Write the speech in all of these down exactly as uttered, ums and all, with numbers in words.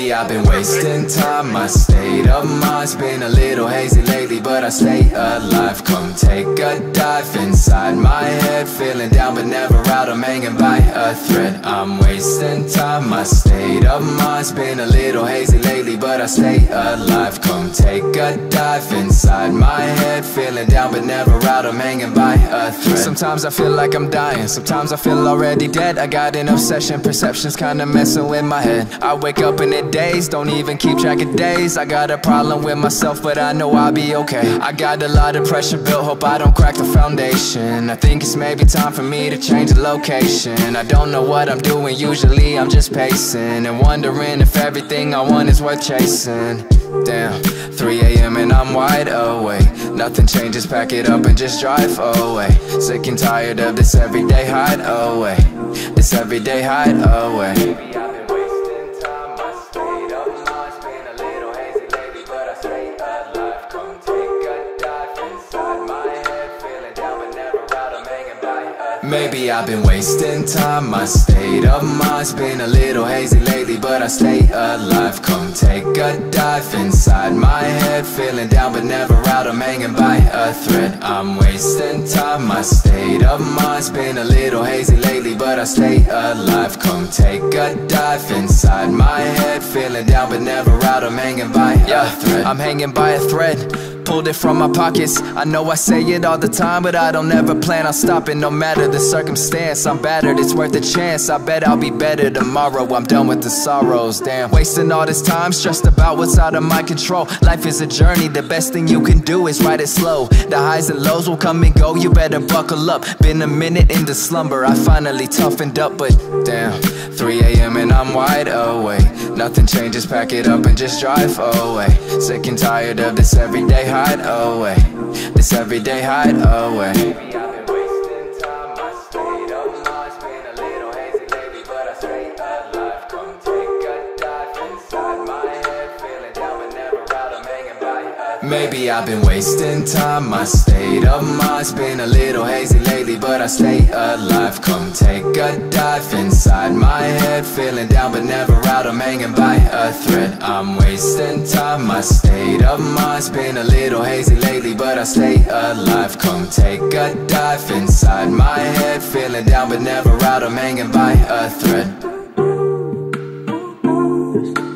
Maybe I've been wasting time, my state of mind's been a little hazy lately, but I stay alive. Come take a dive inside my head, feeling down but never out, I'm hanging by a thread. I'm wasting time, my state of mind's been a little hazy lately, but I stay alive. Come take a dive inside my head, feeling down but never out, I'm hanging by a thread. Sometimes I feel like I'm dying, sometimes I feel already dead. I got an obsession, perception's kinda messing with my head. I wake up in the days, don't even keep track of days. I got a problem with myself, but I know I'll be okay. I got a lot of pressure built, hope I don't crack the foundation. I think it's maybe time for me to change the location. I don't know what I'm doing, usually I'm just pacing and wondering if everything I want is worth chasing. Damn, three A M and I'm wide awake. Nothing changes, pack it up and just drive away. Sick and tired of this everyday hideaway. This everyday hideaway. Maybe I've been wasting time, my state of mind's been a little hazy lately, but I stay alive. Come take a dive inside my head, feeling down but never out, I'm hanging by a thread. Maybe I've been wasting time, my state of mind's been a little hazy lately, but I stay alive. Come take a dive inside my head, feeling down but never out, I'm hanging by a thread. I'm wasting time, my state of mind's been a little hazy lately, but I stay alive. Come take a dive inside my head, feeling down but never out, I'm hanging by a thread. I'm hanging by a thread, pulled it from my pockets. I know I say it all the time, but I don't ever plan on stopping. No matter the circumstance, I'm battered, it's worth a chance. I bet I'll be better tomorrow, I'm done with the sorrows. Damn, wasting all this time, stressed about what's out of my control. Life is a journey, the best thing you can do is ride it slow. The highs and lows will come and go, you better buckle up. Been a minute into slumber, I finally toughened up, but damn, three A M and I'm wide awake. Nothing changes, pack it up and just drive away. Sick and tired of this everyday hideaway. This everyday hideaway. Maybe I've been wasting time, my state of mind's been a little hazy lately, but I stay alive. Come take a dive inside my head, feeling down but never out, I'm hanging by a thread. Maybe I've been wasting time, my state of mind's been a little hazy lately, but I stay alive. Come take a dive inside my head, feeling down but never out, I'm hanging by a thread. I'm wasting time, my state of mind's been a little hazy lately, but I stay alive. Come take a dive inside my head, feeling down but never out, I'm hanging by a thread.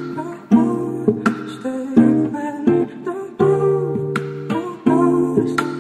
Stay